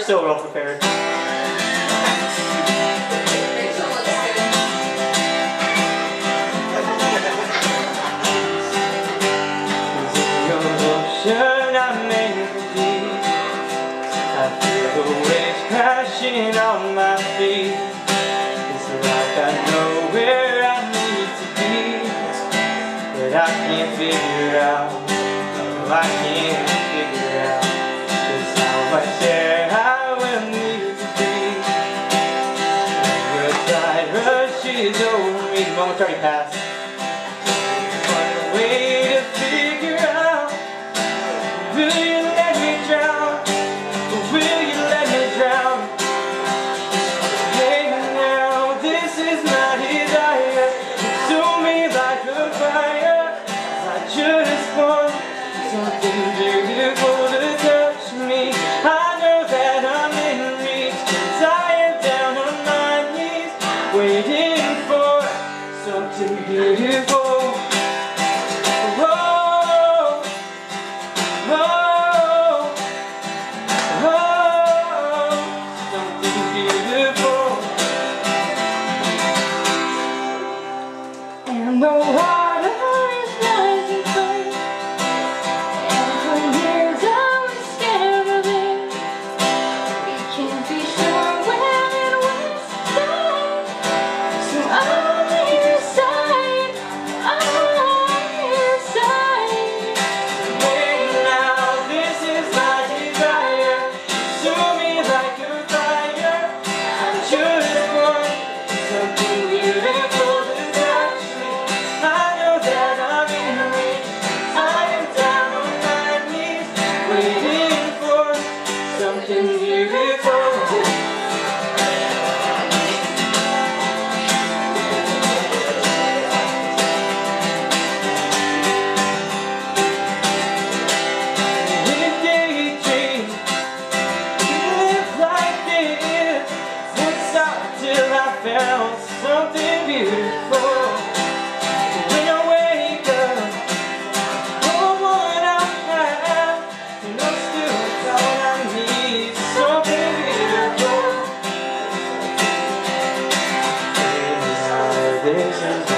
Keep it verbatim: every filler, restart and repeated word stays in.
still well prepared. I'm in the deep. I feel the waves crashing on my feet. It's like I know where I need to be, but I can't figure out. No, I can't figure out just how much air I will need to breathe. Your tide rushes over me. The moment's already passed. What a way to figure out. Will you let me drown? Or will you let me drown? Hey now, this is my desire. Consume me like a fire. I just want something beautiful to touch me. I know that I'm in reach, 'cause I am down on my knees, waiting for something beautiful. And the water is rising high, and for years I was scared of it. We can't be sure when it will start, so I'm here side, I'm here side. Hey now, this is my desire. Consume me like a fire. I just want something beautiful. Something beautiful. In a daydream, live like this. Won't stop till I found something beautiful. When I wake up, all what I have, and I'm still all I need. This is